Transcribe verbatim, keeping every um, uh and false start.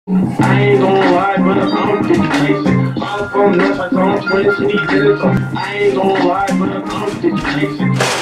I ain't gonna lie, but I'm fifty Tyson. I'm from North, I'm twenty city minutes. I ain't gonna lie, but I'm fifty Tyson.